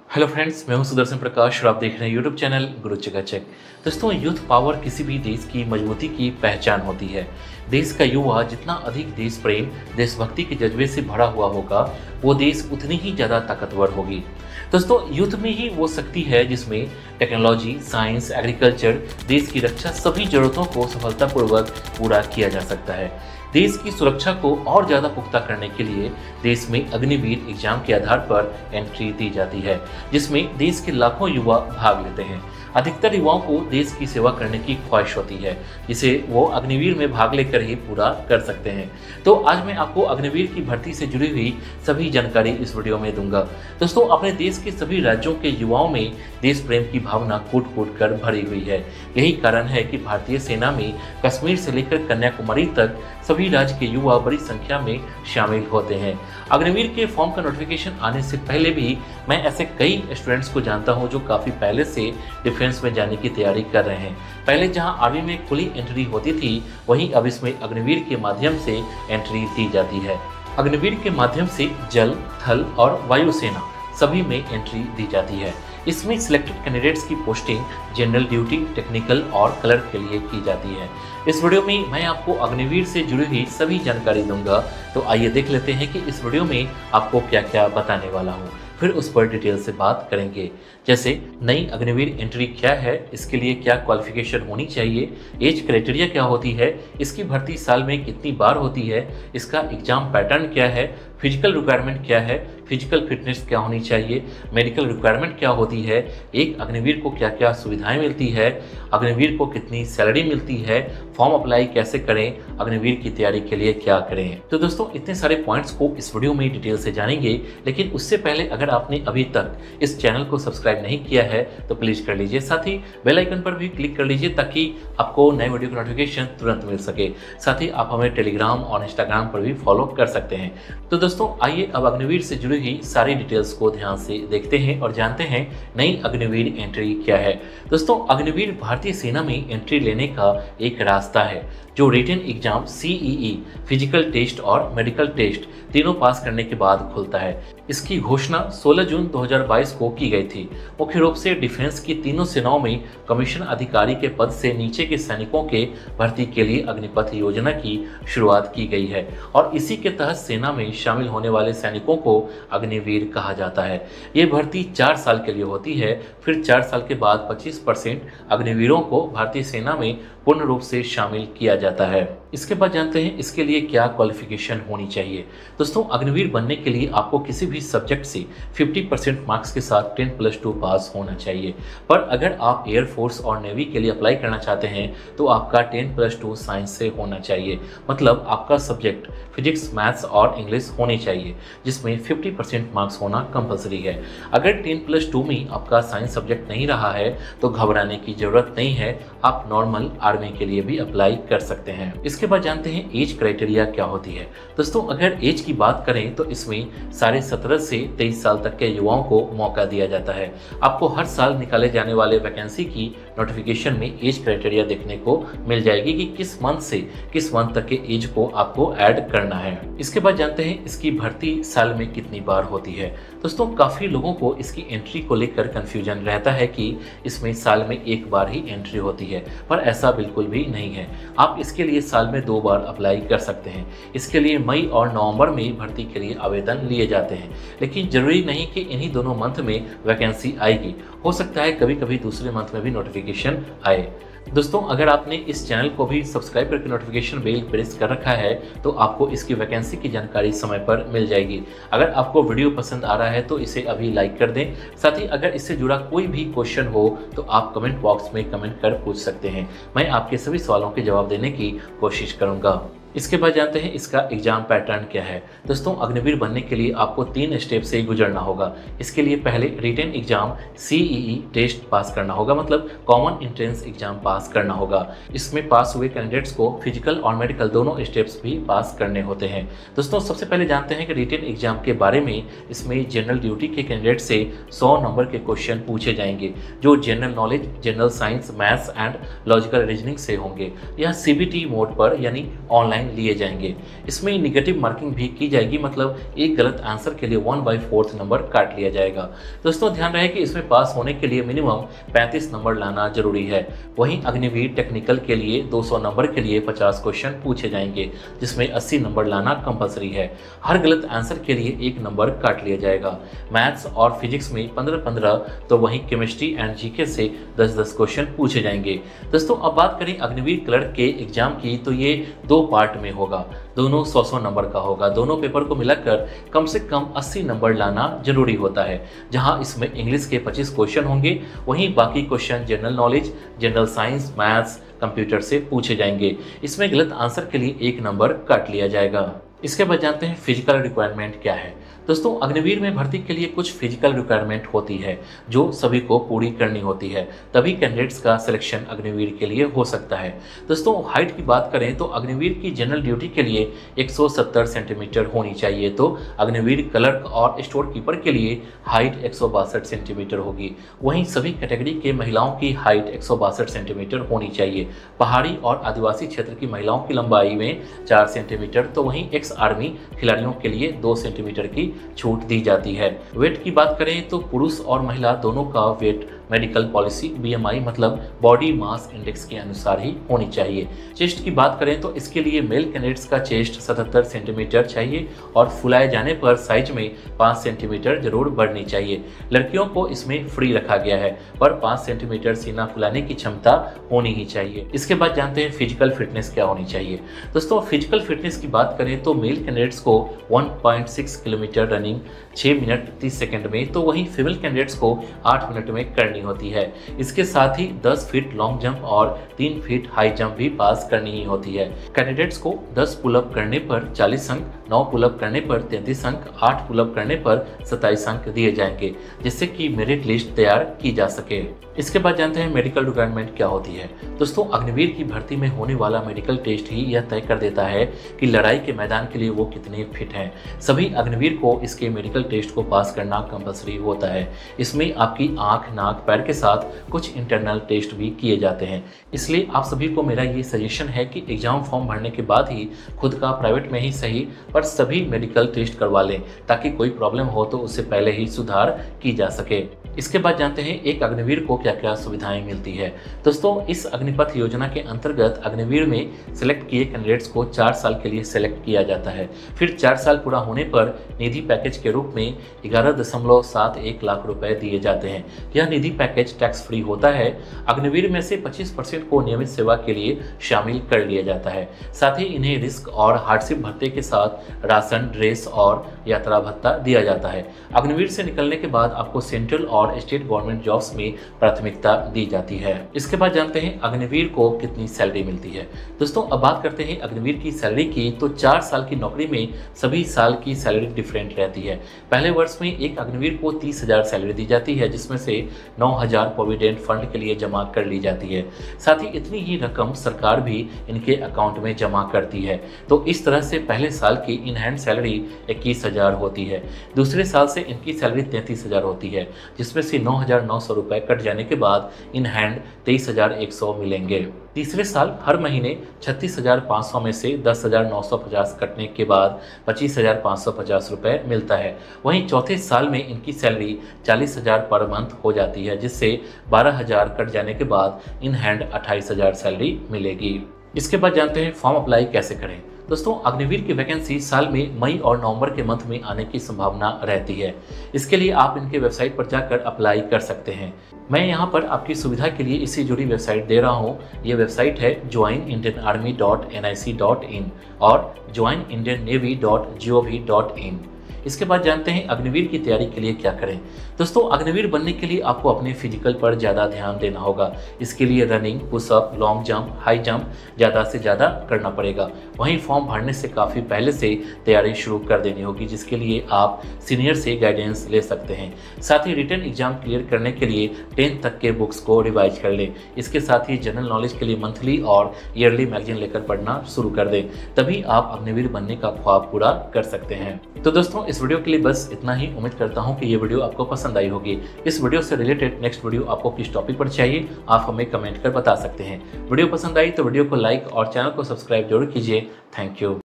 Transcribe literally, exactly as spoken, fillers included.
Hello friends, मैं हूं सुदर्शन प्रकाश और आप देख रहे हैं यूट्यूब चैनल गुरु चकाचक। दोस्तों, यूथ पावर किसी भी देश की मजबूती की पहचान होती है। देश का युवा जितना अधिक देश प्रेम, देशभक्ति के जज्बे से भरा हुआ होगा, वो देश उतनी ही ज़्यादा ताकतवर होगी। दोस्तों, यूथ में ही वो शक्ति है जिसमें टेक्नोलॉजी, साइंस, एग्रीकल्चर, देश की रक्षा सभी जरूरतों को सफलतापूर्वक पूरा किया जा सकता है। देश की सुरक्षा को और ज़्यादा पुख्ता करने के लिए देश में अग्निवीर एग्जाम के आधार पर एंट्री दी जाती है, जिसमें देश के लाखों युवा भाग लेते हैं। अधिकतर युवाओं को देश की सेवा करने की ख्वाहिश होती है, जिसे वो अग्निवीर में भाग लेकर ही पूरा कर सकते हैं। तो आज मैं आपको अग्निवीर की भर्ती से जुड़ी हुई सभी जानकारी इस वीडियो में दूंगा। दोस्तों, अपने देश के सभी राज्यों के युवाओं में देश प्रेम की भावना कूट कूट कर भरी हुई है। यही कारण है कि भारतीय सेना में कश्मीर से लेकर कन्याकुमारी तक सभी राज्य के युवा बड़ी संख्या में शामिल होते हैं। अग्निवीर के फॉर्म का नोटिफिकेशन आने से पहले भी मैं ऐसे कई स्टूडेंट्स को जानता हूं जो काफ़ी पहले से डिफेंस में जाने की तैयारी कर रहे हैं। पहले जहां आर्मी में खुली एंट्री होती थी, वहीं अब इसमें अग्निवीर के माध्यम से एंट्री दी जाती है। अग्निवीर के माध्यम से जल, थल और वायुसेना सभी में एंट्री दी जाती है। इसमें सिलेक्टेड कैंडिडेट्स की पोस्टिंग जनरल ड्यूटी, टेक्निकल और क्लर्क के लिए की जाती है। इस वीडियो में मैं आपको अग्निवीर से जुड़ी हुई सभी जानकारी दूंगा। तो आइए देख लेते हैं कि इस वीडियो में आपको क्या क्या बताने वाला हूँ, फिर उस पर डिटेल से बात करेंगे। जैसे नई अग्निवीर एंट्री क्या है, इसके लिए क्या क्वालिफिकेशन होनी चाहिए, एज क्राइटेरिया क्या होती है, इसकी भर्ती साल में कितनी बार होती है, इसका एग्जाम पैटर्न क्या है, फिजिकल रिक्वायरमेंट क्या है, फिजिकल फिटनेस क्या होनी चाहिए, मेडिकल रिक्वायरमेंट क्या होती है, एक अग्निवीर को क्या क्या सुविधाएं मिलती है, अग्निवीर को कितनी सैलरी मिलती है, फॉर्म अप्लाई कैसे करें, अग्निवीर की तैयारी के लिए क्या करें। तो दोस्तों, इतने सारे पॉइंट्स को इस वीडियो में डिटेल से जानेंगे। लेकिन उससे पहले अगर आपने अभी तक इस चैनल को सब्सक्राइब नहीं किया है तो प्लीज़ कर लीजिए। साथ ही बेल आइकन पर भी क्लिक कर लीजिए ताकि आपको नए वीडियो का नोटिफिकेशन तुरंत मिल सके। साथ ही आप हमें टेलीग्राम और इंस्टाग्राम पर भी फॉलो कर सकते हैं। तो दोस्तों, आइए अब अग्निवीर से जुड़ी हुई सारी डिटेल्स को ध्यान से देखते हैं और जानते हैं नई अग्निवीर एंट्री क्या है। दोस्तों, अग्निवीर भारतीय सेना में एंट्री लेने का एक रास्ता है जो written exam C E E, physical test और मेडिकल टेस्ट तीनों पास करने के बाद खुलता है। इसकी घोषणा सोलह जून दो हज़ार बाईस को की गई थी। मुख्य रूप से डिफेंस की तीनों सेनाओं में कमीशन अधिकारी के पद से नीचे के सैनिकों के भर्ती के लिए अग्निपथ योजना की शुरुआत की गई है और इसी के तहत सेना में शामिल होने वाले सैनिकों को अग्निवीर कहा जाता है। ये भर्ती चार साल के लिए होती है। फिर चार साल के बाद पच्चीस परसेंट अग्निवीरों को भारतीय सेना में पूर्ण रूप से शामिल किया जाता है। इसके बाद जानते हैं इसके लिए क्या क्वालिफिकेशन होनी चाहिए। दोस्तों, अग्निवीर बनने के लिए आपको किसी भी सब्जेक्ट से पचास परसेंट मार्क्स के साथ टेन प्लस टू पास होना चाहिए। पर अगर आप एयरफोर्स और नेवी के लिए अप्लाई करना चाहते हैं तो आपका टेन प्लस टू साइंस से होना चाहिए। मतलब आपका सब्जेक्ट फिजिक्स, मैथ्स और इंग्लिश होनी चाहिए, जिसमें पचास परसेंट मार्क्स होना कंपलसरी है। अगर टेन प्लस टू में आपका साइंस सब्जेक्ट नहीं रहा है तो घबराने की जरूरत नहीं है, आप नॉर्मल आर्मी के लिए भी अप्लाई कर सकते हैं। इसके बाद जानते हैं एज क्राइटेरिया क्या होती है। दोस्तों, अगर एज की बात करें तो इसमें साढ़े सत्रह से तेईस साल तक के युवाओं को मौका दिया जाता है। आपको हर साल निकाले जाने वाले वैकेंसी की नोटिफिकेशन में एज क्राइटेरिया देखने को मिल जाएगी कि किस मंथ से किस मंथ तक के एज को आपको ऐड करना है। इसके बाद जानते हैं इसकी भर्ती साल में कितनी बार होती है। दोस्तों, काफी लोगों को इसकी एंट्री को लेकर कंफ्यूजन रहता है कि इसमें साल में एक बार ही एंट्री होती है, पर ऐसा बिल्कुल भी नहीं है। आप इसके लिए साल में दो बार अप्लाई कर सकते हैं। इसके लिए मई और नवंबर में भर्ती के लिए आवेदन लिए जाते हैं, लेकिन जरूरी नहीं कि इन्हीं दोनों मंथ में वैकेंसी आएगी। हो सकता है कभी कभी दूसरे मंथ में भी नोटिफिकेशन आए। दोस्तों, अगर आपने इस चैनल को भी सब्सक्राइब करके नोटिफिकेशन बेल प्रेस कर रखा है तो आपको इसकी वैकेंसी की जानकारी समय पर मिल जाएगी। अगर आपको वीडियो पसंद आ रहा है तो इसे अभी लाइक कर दें। साथ ही अगर इससे जुड़ा कोई भी क्वेश्चन हो तो आप कमेंट बॉक्स में कमेंट कर पूछ सकते हैं। मैं आपके सभी सवालों के जवाब देने की कोशिश करूँगा। इसके बाद जानते हैं इसका एग्जाम पैटर्न क्या है। दोस्तों, अग्निवीर बनने के लिए आपको तीन स्टेप से गुजरना होगा। इसके लिए पहले written exam C E E test pass करना होगा, मतलब कॉमन एंट्रेंस एग्जाम पास करना होगा। इसमें पास हुए कैंडिडेट्स को फिजिकल और मेडिकल दोनों स्टेप्स भी पास करने होते हैं। दोस्तों, सबसे पहले जानते हैं कि रिटन एग्जाम के बारे में। इसमें जनरल ड्यूटी के कैंडिडेट से सौ नंबर के क्वेश्चन पूछे जाएंगे जो general knowledge, general science, maths and logical reasoning से होंगे। यह सी बी टी मोड पर यानी ऑनलाइन साइन लिए जाएंगे। इसमें निगेटिव मार्किंग भी की जाएगी, मतलब एक गलत आंसर के लिए वन बाई फोर्थ नंबर काट लिया जाएगा। दोस्तों ध्यान रहे कि इसमें पास होने के लिए मिनिमम पैंतीस नंबर लाना जरूरी है। वहीं अग्निवीर टेक्निकल के लिए दो सौ नंबर के लिए पचास क्वेश्चन पूछे जाएंगे, जिसमें अस्सी नंबर लाना कंपलसरी है। हर गलत आंसर के लिए एक नंबर काट लिया जाएगा। मैथ्स और फिजिक्स में पंद्रह पंद्रह, तो वहीं केमिस्ट्री एंड जीके से दस दस क्वेश्चन पूछे जाएंगे। दोस्तों अब बात करें अग्निवीर क्लर्क के एग्जाम की, तो ये दो पार्ट में होगा, दोनों सौ सौ नंबर का होगा। दोनों पेपर को मिलाकर कम से कम अस्सी नंबर लाना जरूरी होता है, जहां इसमें इंग्लिश के पच्चीस क्वेश्चन होंगे, वहीं बाकी question general knowledge, general science, maths, computer से पूछे जाएंगे। इसमें गलत आंसर के लिए एक नंबर काट लिया जाएगा। इसके बाद जानते हैं फिजिकल रिक्वायरमेंट क्या है। दोस्तों अग्निवीर में भर्ती के लिए कुछ फिजिकल रिक्वायरमेंट होती है जो सभी को पूरी करनी होती है, तभी कैंडिडेट्स का सिलेक्शन अग्निवीर के लिए हो सकता है। दोस्तों हाइट की बात करें तो अग्निवीर की जनरल ड्यूटी के लिए एक सौ सत्तर सेंटीमीटर होनी चाहिए, तो अग्निवीर क्लर्क और स्टोर कीपर के लिए हाइट एक सौ बासठ सेंटीमीटर होगी। वहीं सभी कैटेगरी के महिलाओं की हाइट एक सौ बासठ सेंटीमीटर होनी चाहिए। पहाड़ी और आदिवासी क्षेत्र की महिलाओं की लंबाई में चार सेंटीमीटर, तो वहीं एक्स आर्मी खिलाड़ियों के लिए दो सेंटीमीटर की छूट दी जाती है। वेट की बात करें तो पुरुष और महिला दोनों का वेट मेडिकल पॉलिसी बीएमआई मतलब बॉडी मास इंडेक्स के अनुसार ही होनी चाहिए। चेस्ट की बात करें तो इसके लिए मेल कैंडिडेट्स का चेस्ट सतहत्तर सेंटीमीटर चाहिए और फुलाए जाने पर साइज में पाँच सेंटीमीटर जरूर बढ़नी चाहिए। लड़कियों को इसमें फ्री रखा गया है, पर पाँच सेंटीमीटर सीना फुलाने की क्षमता होनी ही चाहिए। इसके बाद जानते हैं फिजिकल फिटनेस क्या होनी चाहिए। दोस्तों फिजिकल फिटनेस की बात करें तो मेल कैंडिडेट्स को एक पॉइंट छह किलोमीटर रनिंग छह मिनट तीस सेकंड में, तो वहीं फीमेल कैंडिडेट्स को आठ मिनट में करनी होती है। इसके साथ ही दस फीट लॉन्ग जंप और तीन फीट हाई जंप भी पास करनी ही होती है। कैंडिडेट्स को दस पुलअप करने पर चालीस अंक, नौ पुलअप करने पर तैंतीस अंक, आठ पुलअप करने पर सत्ताईस अंक दिए जाएंगे, जिससे कि मेरिट लिस्ट तैयार की जा सके। इसके बाद जानते हैं मेडिकल रिक्वायरमेंट क्या होती है। दोस्तों अग्निवीर की भर्ती में होने वाला मेडिकल टेस्ट ही यह तय कर देता है कि लड़ाई के मैदान के लिए वो कितने फिट हैं। सभी अग्निवीर को इसके मेडिकल टेस्ट को पास करना कंपलसरी होता है। इसमें आपकी आंख, नाक, पैर के साथ कुछ इंटरनल टेस्ट भी किए जाते हैं। इसलिए आप सभी को मेरा ये सजेशन है कि एग्जाम फॉर्म भरने के बाद ही खुद का प्राइवेट में ही सही पर सभी मेडिकल टेस्ट करवा लें, ताकि कोई प्रॉब्लम हो तो उससे पहले ही सुधार की जा सके। इसके बाद जानते हैं एक अग्निवीर को क्या क्या सुविधाएं मिलती है। दोस्तों इस अग्निपथ योजना के अंतर्गत अग्निवीर में सिलेक्ट किए कैंडिडेट्स को चार साल के लिए सिलेक्ट किया जाता है। फिर चार साल पूरा होने पर निधि पैकेज के रूप में ग्यारह दशमलव सात एक लाख रुपए दिए जाते हैं। यह निधि पैकेज टैक्स फ्री होता है। अग्निवीर में से पच्चीस परसेंट को नियमित सेवा के लिए शामिल कर लिया जाता है। साथ ही इन्हें रिस्क और हार्डशिप भत्ते के साथ राशन, ड्रेस और यात्रा भत्ता दिया जाता है। अग्निवीर से निकलने के बाद आपको सेंट्रल और स्टेट गवर्नमेंट जॉब्स में प्राथमिकता दी जाती है। इसके बाद जानते हैं अग्निवीर को कितनी सैलरी मिलती है। दोस्तों अब बात करते हैं अग्निवीर की सैलरी की, तो चार साल की नौकरी में सभी साल की सैलरी डिफरेंट रहती है। पहले वर्ष में एक अग्निवीर को तीस हजार सैलरी दी जाती है, जिसमें से नौ हजार प्रोविडेंट फंड के लिए जमा कर ली जाती है। साथ ही इतनी ही रकम सरकार भी इनके अकाउंट में जमा करती है। तो इस तरह से पहले साल की इन हैंड सैलरी इक्कीस हजार होती है। दूसरे साल से इनकी सैलरी तैंतीस हजार होती है, जिसमें से नौ हजार नौ सौ रुपए कट जाने के बाद इन हैंड तेईस हजार एक सौ मिलेंगे। तीसरे साल हर महीने छत्तीस हजार पाँच सौ में से दस हजार नौ सौ पचास कटने के बाद पच्चीस हजार पाँच सौ पचास रुपए मिलता है। वहीं चौथे साल में इनकी सैलरी चालीस हजार पर मंथ हो जाती है, जिससे बारह हजार कट जाने के बाद इन हैंड अट्ठाईस हजार सैलरी मिलेगी। इसके बाद जानते हैं फॉर्म अप्लाई कैसे करें। दोस्तों अग्निवीर की वैकेंसी साल में मई और नवंबर के मंथ में आने की संभावना रहती है। इसके लिए आप इनके वेबसाइट पर जाकर अप्लाई कर सकते हैं। मैं यहाँ पर आपकी सुविधा के लिए इससे जुड़ी वेबसाइट दे रहा हूँ। ये वेबसाइट है join Indian army dot N I C dot in और join Indian navy dot G O V dot in. इसके बाद जानते हैं अग्निवीर की तैयारी के लिए क्या करें। दोस्तों अग्निवीर बनने के लिए आपको अपने फिजिकल पर ज़्यादा ध्यान देना होगा। इसके लिए running, push up, long jump, high jump ज़्यादा से ज़्यादा करना पड़ेगा। वहीं फॉर्म भरने से काफ़ी पहले से तैयारी शुरू कर देनी होगी, जिसके लिए आप सीनियर से गाइडेंस ले सकते हैं। साथ ही रिटन एग्जाम क्लियर करने के लिए टेंथ तक के बुक्स को रिवाइज कर लें। इसके साथ ही जनरल नॉलेज के लिए मंथली और ईयरली मैगजीन लेकर पढ़ना शुरू कर दें, तभी आप अग्निवीर बनने का ख्वाब पूरा कर सकते हैं। तो दोस्तों इस वीडियो के लिए बस इतना ही। उम्मीद करता हूँ कि ये वीडियो आपको पसंद आई होगी। इस वीडियो से रिलेटेड नेक्स्ट वीडियो आपको किस टॉपिक पर चाहिए आप हमें कमेंट कर बता सकते हैं। वीडियो पसंद आई तो वीडियो को लाइक और चैनल को सब्सक्राइब जरूर कीजिए। Thank you.